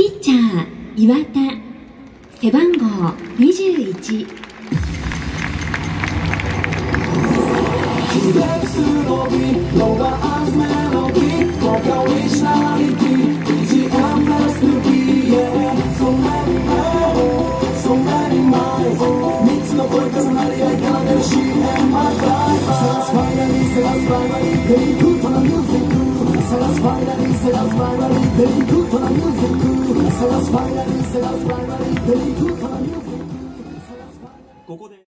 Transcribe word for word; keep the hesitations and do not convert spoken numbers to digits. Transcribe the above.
ピッチャー岩田、背番号にじゅういち。 ここで